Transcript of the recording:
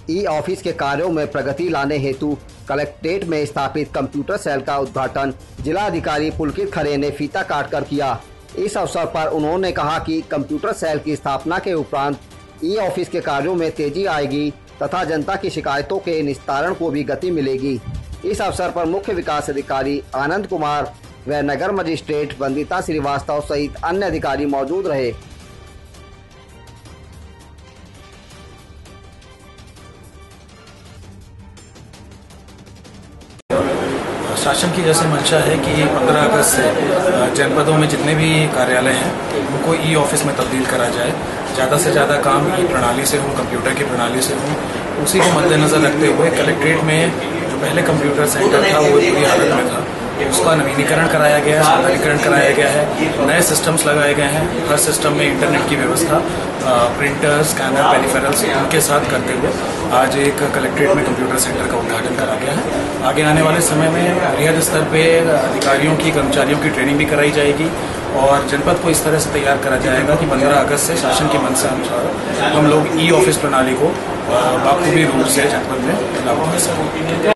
E office के कार्यों में प्रगति लाने हेतु कलेक्ट्रेट में स्थापित कंप्यूटर सेल का उद्घाटन जिलाधिकारी पुलकित खरे ने फीता काटकर किया। इस अवसर पर उन्होंने कहा कि कंप्यूटर सेल की स्थापना के उपरांत ई ऑफिस के कार्यों में तेजी आएगी तथा जनता की शिकायतों के निस्तारण को भी गति मिलेगी। इस अवसर पर मुख्य विकास अधिकारी आनंद कुमार व नगर मजिस्ट्रेट वंदिता श्रीवास्तव सहित अन्य अधिकारी मौजूद रहे। शासन की जैसे मंशा है कि 15 अगस्त से जनपदों में जितने भी कार्यालय हैं उनको ई ऑफिस में तब्दील करा जाए। ज़्यादा से ज़्यादा काम ई प्रणाली से हो, कंप्यूटर की प्रणाली से हो। उसी को मद्देनजर रखते हुए कलेक्ट्रेट में जो पहले कंप्यूटर सेंटर था वो बुरी हालत में था, उसका नवीनीकरण कराया गया है, सौंदर्यीकरण कराया गया है, नए सिस्टम्स लगाए गए हैं। हर सिस्टम में इंटरनेट की व्यवस्था, प्रिंटर, स्कैनर, पेरिफेरल्स उनके साथ करते हुए आज एक कलेक्ट्रेट में कंप्यूटर सेंटर का उद्घाटन करा गया है। आगे आने वाले समय में बृहद स्तर पे अधिकारियों की, कर्मचारियों की ट्रेनिंग भी कराई जाएगी और जनपद को इस तरह से तैयार करा जाएगा कि 15 अगस्त से शासन की मंशा अनुसार हम लोग ई ऑफिस प्रणाली को बाखूबी रूप से जनपद में लागू कर सकें।